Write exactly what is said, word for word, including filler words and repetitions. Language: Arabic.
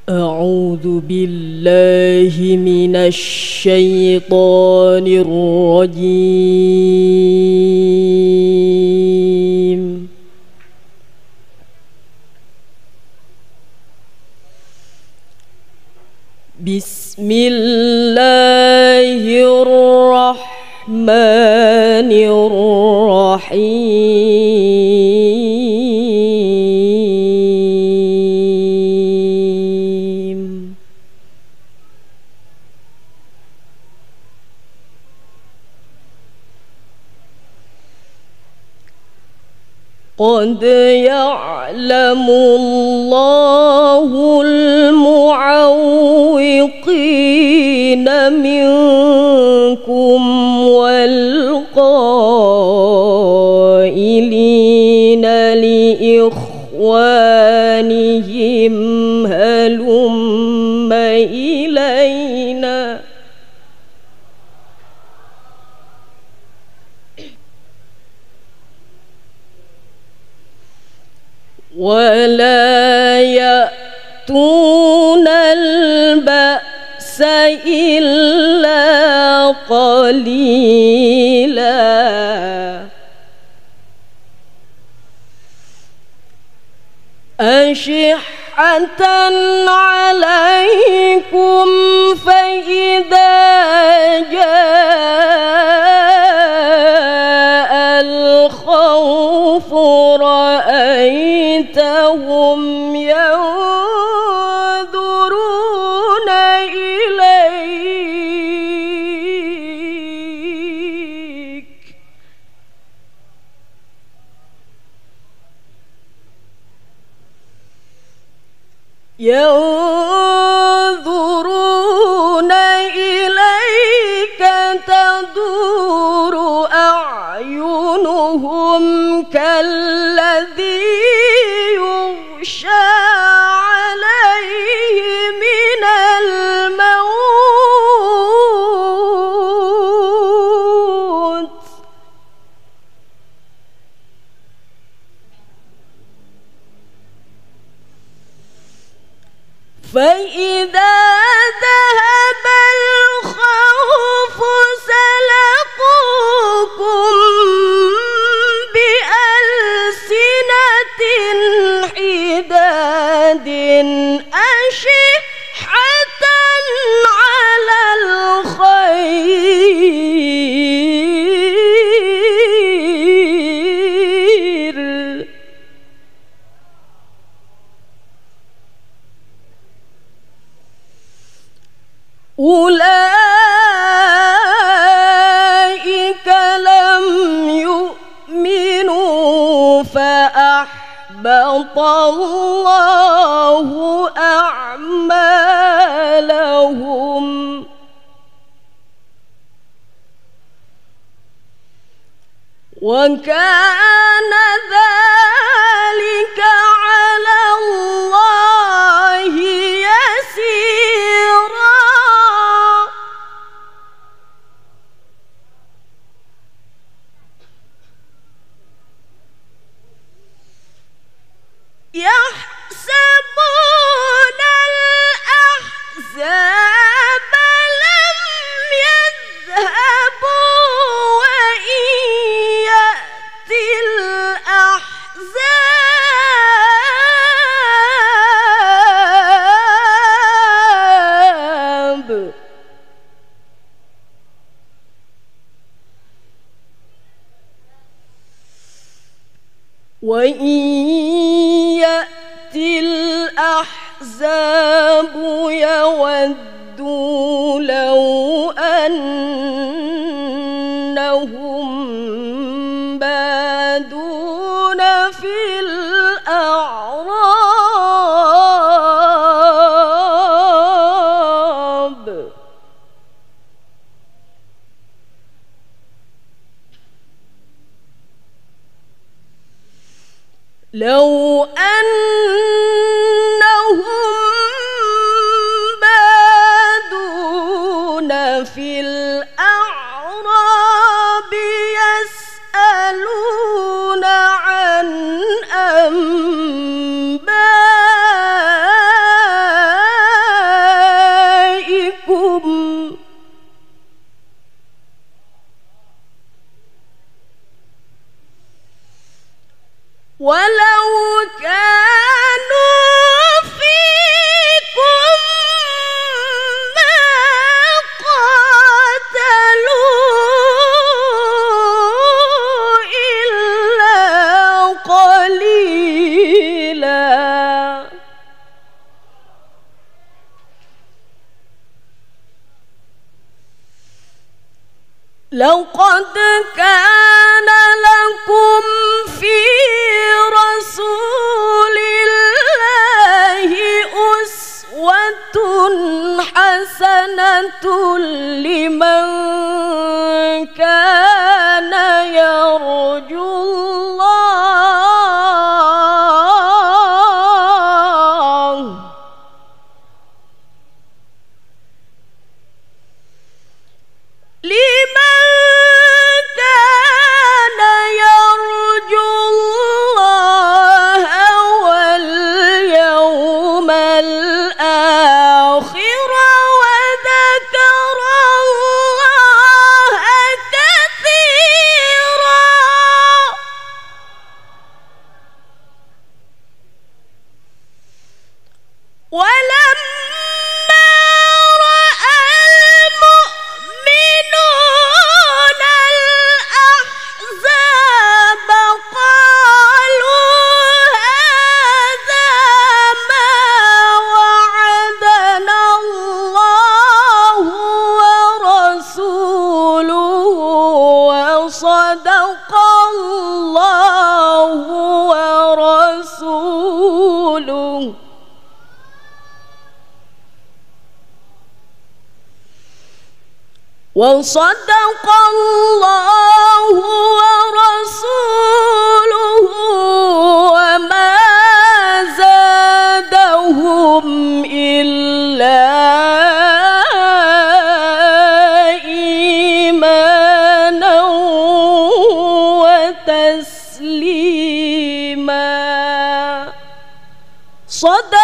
أعوذ بالله من الشيطان الرجيم. بسم الله الرحمن الرحيم. قد يعلم الله المعوقين منكم والقائلين لإخوانهم هلم إلينا ولا يأتون البأس إلا قليلا أشحة عليكم فإذا جاء الخوف رأيتهم ينظرون إليك ينظرون إليك تدور أعينهم كالذي يغشى عليه من الموت فإذا ذهب الخوف سلقوكم بألسنة حداد أشحة على الخير أولئك لم يؤمنوا فأحبط الله أعمالهم وكان ذلك على الله يسيرا يحسبون الأحزاب لم يذهبوا وإن يأتي الأحزاب وإن يأتي الأحزاب يودوا لو أنهم بادون في الأعراب لو أنهم بادون في الأعراب يسألون عن أنبائكم لقد كان لكم في رسول الله أسوة حسنة لمن كان يرجو الله لمن كان يرجو الله واليوم الآخر وذكر الله كثيرا. ولما رأى المؤمنون الأحزاب قالوا هذا ما وعدنا الله ورسوله وصدق الله ورسوله وصدق الله ورسوله وما زادهم إلا إيمانا وتسليما. صدق